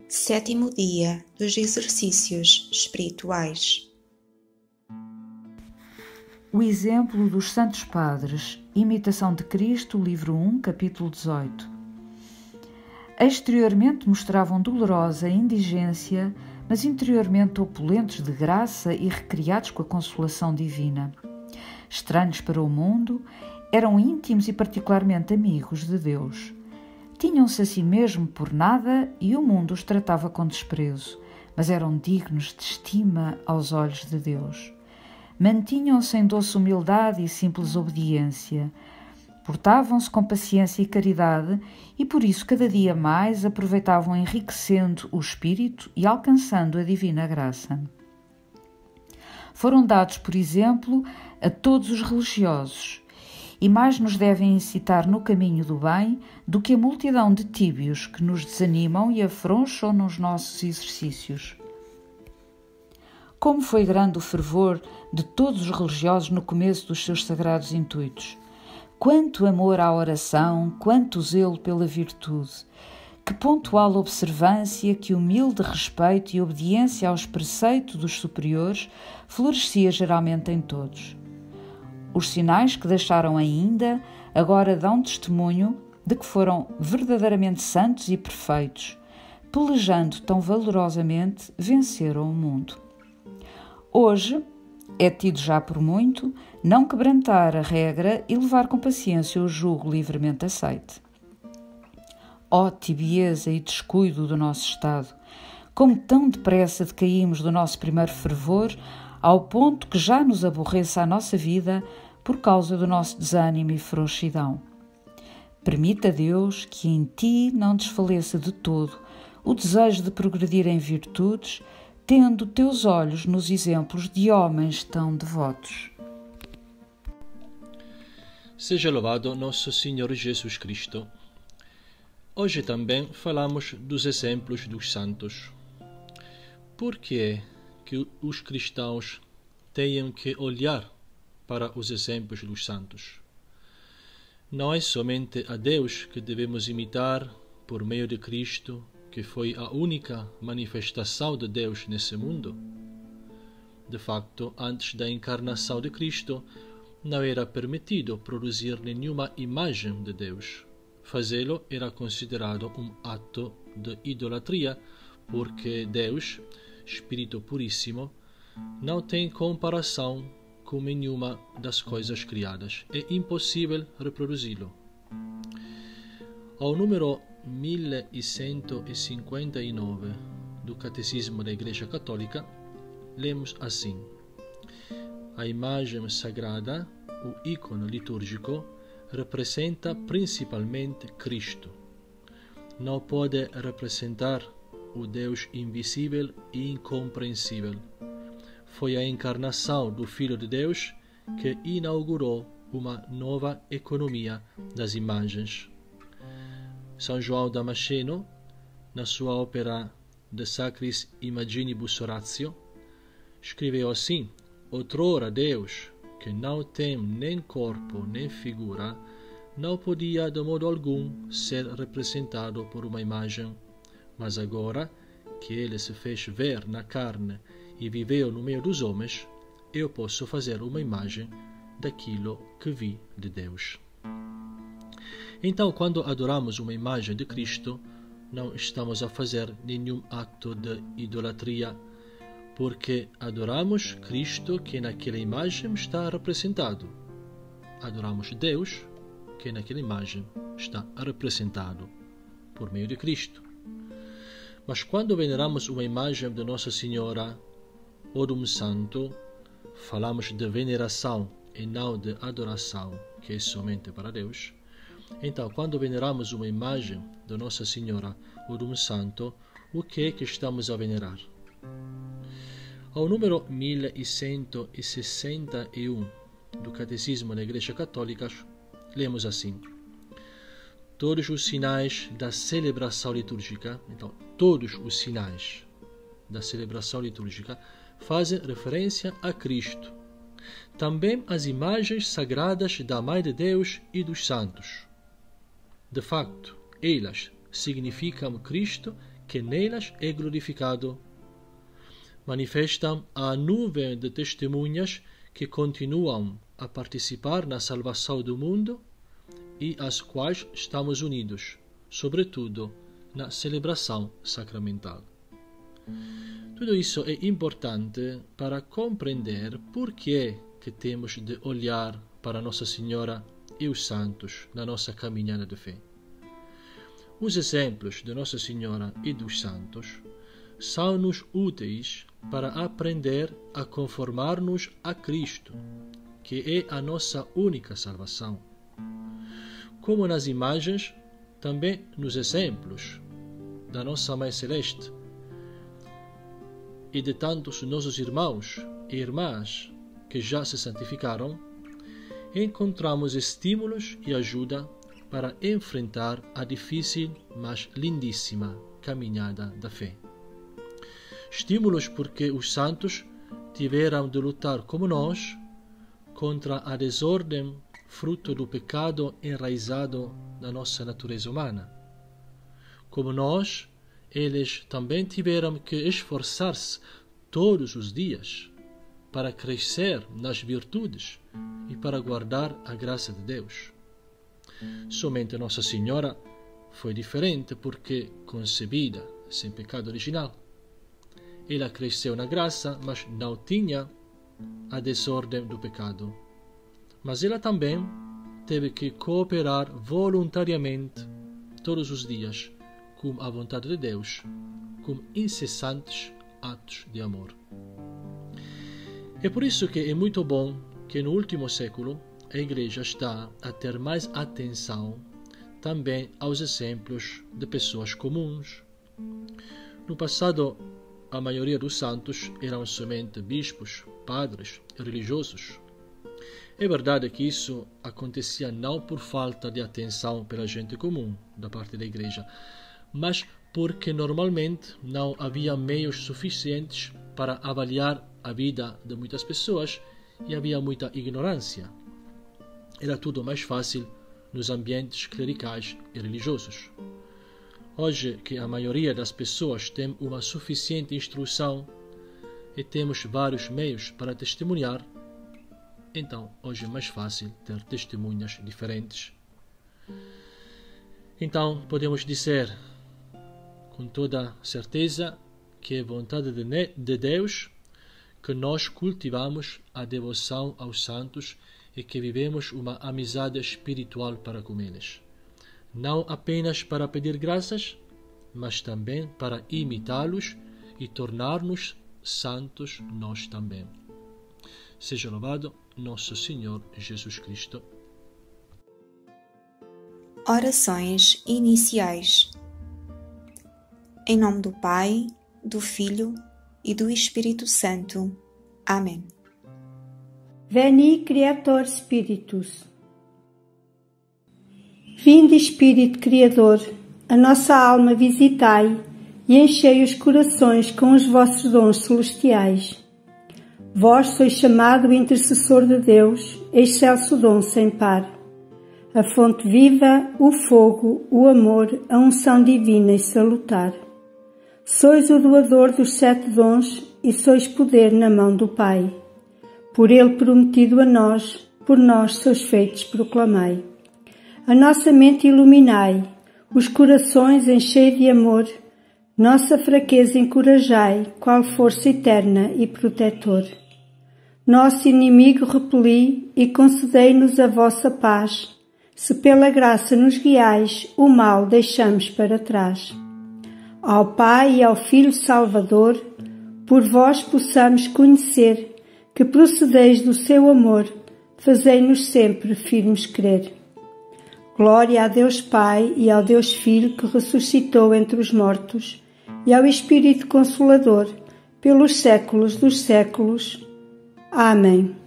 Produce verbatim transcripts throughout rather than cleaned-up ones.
Sétimo dia dos exercícios espirituais. O exemplo dos Santos Padres, Imitação de Cristo, livro um, capítulo dezoito. Exteriormente mostravam dolorosa indigência, mas interiormente opulentos de graça e recriados com a consolação divina. Estranhos para o mundo, eram íntimos e particularmente amigos de Deus. Tinham-se a si mesmo por nada e o mundo os tratava com desprezo, mas eram dignos de estima aos olhos de Deus. Mantinham-se em doce humildade e simples obediência. Portavam-se com paciência e caridade e por isso cada dia mais aproveitavam enriquecendo o espírito e alcançando a divina graça. Foram dados, por exemplo, a todos os religiosos, e mais nos devem incitar no caminho do bem do que a multidão de tíbios que nos desanimam e afrouxam nos nossos exercícios. Como foi grande o fervor de todos os religiosos no começo dos seus sagrados intuitos! Quanto amor à oração, quanto zelo pela virtude! Que pontual observância, que humilde respeito e obediência aos preceitos dos superiores florescia geralmente em todos. Os sinais que deixaram ainda, agora dão testemunho de que foram verdadeiramente santos e perfeitos, pelejando tão valorosamente, venceram o mundo. Hoje, é tido já por muito, não quebrantar a regra e levar com paciência o jugo livremente aceite. Ó tibieza e descuido do nosso estado! Como tão depressa decaímos do nosso primeiro fervor, ao ponto que já nos aborreça a nossa vida por causa do nosso desânimo e frouxidão. Permita Deus que em ti não desfaleça de todo o desejo de progredir em virtudes, tendo teus olhos nos exemplos de homens tão devotos. Seja louvado nosso Senhor Jesus Cristo. Hoje também falamos dos exemplos dos santos. Por que é que os cristãos têm que olhar para os exemplos dos santos? Não é somente a Deus que devemos imitar por meio de Cristo, que foi a única manifestação de Deus nesse mundo. De facto, antes da encarnação de Cristo, não era permitido produzir nenhuma imagem de Deus. Fazê-lo era considerado um ato de idolatria, porque Deus, Espírito Puríssimo, não tem comparação com nenhuma das coisas criadas. É impossível reproduzi-lo. Ao número mil cento e cinquenta e nove do Catecismo da Igreja Católica, lemos assim: a imagem sagrada, o ícone litúrgico, representa principalmente Cristo. Não pode representar o Deus invisível e incompreensível. Foi a encarnação do Filho de Deus que inaugurou uma nova economia das imagens. São João Damasceno, na sua ópera De Sacris Imaginibus Horatio, escreveu assim: outrora Deus, que não tem nem corpo nem figura, não podia de modo algum ser representado por uma imagem, mas agora que ele se fez ver na carne e viveu no meio dos homens, eu posso fazer uma imagem daquilo que vi de Deus. Então, quando adoramos uma imagem de Cristo, não estamos a fazer nenhum ato de idolatria, porque adoramos Cristo que naquela imagem está representado. Adoramos Deus que naquela imagem está representado por meio de Cristo. Mas quando veneramos uma imagem de Nossa Senhora ou de um santo, falamos de veneração e não de adoração, que é somente para Deus. Então, quando veneramos uma imagem de Nossa Senhora ou de um santo, o que é que estamos a venerar? Ao número mil cento e sessenta e um do Catecismo da Igreja Católica, lemos assim: todos os sinais da celebração litúrgica, então, todos os sinais da celebração litúrgica fazem referência a Cristo. Também as imagens sagradas da Mãe de Deus e dos santos. De facto, elas significam Cristo que nelas é glorificado. Manifestam a nuvem de testemunhas que continuam a participar na salvação do mundo e às quais estamos unidos, sobretudo na celebração sacramental. Tudo isso é importante para compreender por que que temos de olhar para Nossa Senhora e os santos na nossa caminhada de fé. Os exemplos de Nossa Senhora e dos santos são-nos úteis para aprender a conformar-nos a Cristo, que é a nossa única salvação. Como nas imagens, também nos exemplos da nossa Mãe Celeste e de tantos nossos irmãos e irmãs que já se santificaram, encontramos estímulos e ajuda para enfrentar a difícil, mas lindíssima caminhada da fé. Estímulos porque os santos tiveram de lutar como nós contra a desordem fruto do pecado enraizado na nossa natureza humana. Como nós, eles também tiveram que esforçar-se todos os dias para crescer nas virtudes e para guardar a graça de Deus. Somente Nossa Senhora foi diferente porque concebida sem pecado original. Ela cresceu na graça, mas não tinha a desordem do pecado. Mas ela também teve que cooperar voluntariamente todos os dias com a vontade de Deus, com incessantes atos de amor. É por isso que é muito bom que no último século a Igreja está a ter mais atenção também aos exemplos de pessoas comuns. No passado, a maioria dos santos eram somente bispos, padres e religiosos. É verdade que isso acontecia não por falta de atenção pela gente comum da parte da Igreja, mas porque normalmente não havia meios suficientes para avaliar a vida de muitas pessoas e havia muita ignorância. Era tudo mais fácil nos ambientes clericais e religiosos. Hoje que a maioria das pessoas tem uma suficiente instrução e temos vários meios para testemunhar, então hoje é mais fácil ter testemunhas diferentes. Então podemos dizer com toda certeza que é vontade de Deus que nós cultivamos a devoção aos santos e que vivemos uma amizade espiritual para com eles. Não apenas para pedir graças, mas também para imitá-los e tornar-nos santos nós também. Seja louvado nosso Senhor Jesus Cristo. Orações iniciais. Em nome do Pai, do Filho e do Espírito Santo. Amém. Veni, Creator Spiritus. Vinde, Espírito Criador, a nossa alma visitai e enchei os corações com os vossos dons celestiais. Vós sois chamado o intercessor de Deus, excelso dom sem par. A fonte viva, o fogo, o amor, a unção divina e salutar. Sois o doador dos sete dons e sois poder na mão do Pai. Por ele prometido a nós, por nós seus feitos proclamai. A nossa mente iluminai, os corações enchei de amor, nossa fraqueza encorajai, qual força eterna e protetor. Nosso inimigo repeli e concedei-nos a vossa paz, se pela graça nos guiais, o mal deixamos para trás. Ao Pai e ao Filho Salvador, por vós possamos conhecer que procedeis do seu amor, fazei-nos sempre firmes crer. Glória a Deus Pai e ao Deus Filho que ressuscitou entre os mortos e ao Espírito Consolador, pelos séculos dos séculos. Amém.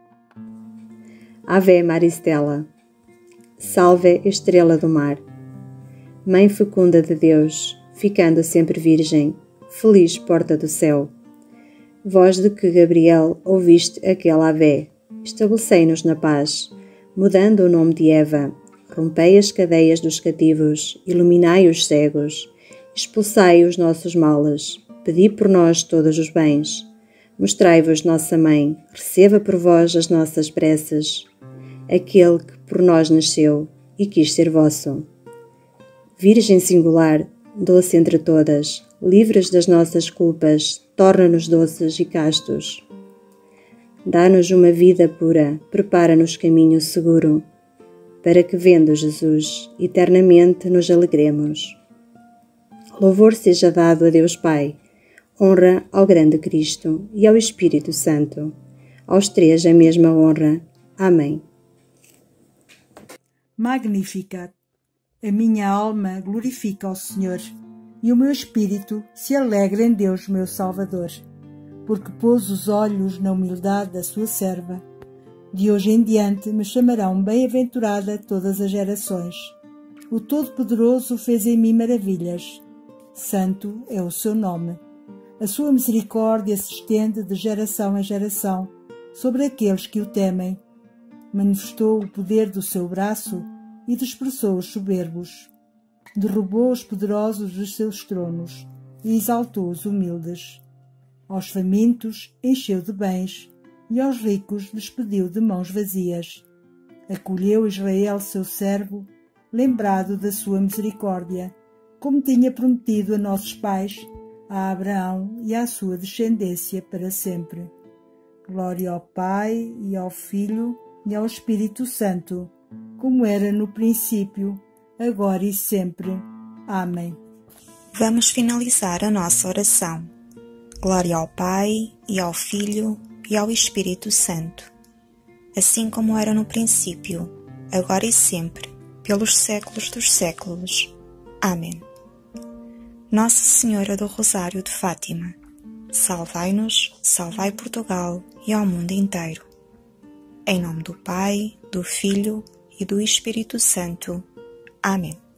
Ave Maristela. Salve, estrela do mar. Mãe fecunda de Deus, ficando sempre virgem, feliz porta do céu. Vós de que Gabriel ouviste aquele Ave, estabelecei-nos na paz, mudando o nome de Eva, rompei as cadeias dos cativos, iluminai os cegos, expulsai os nossos males, pedi por nós todos os bens. Mostrai-vos nossa Mãe, receba por vós as nossas preces, aquele que por nós nasceu e quis ser vosso. Virgem singular, doce entre todas, livres das nossas culpas, torna-nos doces e castos. Dá-nos uma vida pura, prepara-nos caminho seguro, para que, vendo Jesus, eternamente nos alegremos. Louvor seja dado a Deus Pai, honra ao grande Cristo e ao Espírito Santo, aos três a mesma honra. Amém. Magnificat. A minha alma glorifica ao Senhor, e o meu espírito se alegra em Deus, meu Salvador, porque pôs os olhos na humildade da sua serva. De hoje em diante me chamarão bem-aventurada todas as gerações. O Todo-Poderoso fez em mim maravilhas. Santo é o seu nome. A sua misericórdia se estende de geração em geração sobre aqueles que o temem. Manifestou o poder do seu braço e dispersou os soberbos. Derrubou os poderosos dos seus tronos e exaltou os humildes. Aos famintos encheu de bens e aos ricos despediu de mãos vazias. Acolheu Israel, seu servo, lembrado da sua misericórdia, como tinha prometido a nossos pais, a Abraão e à sua descendência para sempre. Glória ao Pai, e ao Filho, e ao Espírito Santo, como era no princípio, agora e sempre. Amém. Vamos finalizar a nossa oração. Glória ao Pai, e ao Filho, e ao Espírito Santo, assim como era no princípio, agora e sempre, pelos séculos dos séculos. Amém. Nossa Senhora do Rosário de Fátima, salvai-nos, salvai Portugal e ao mundo inteiro. Em nome do Pai, do Filho e do Espírito Santo. Amém.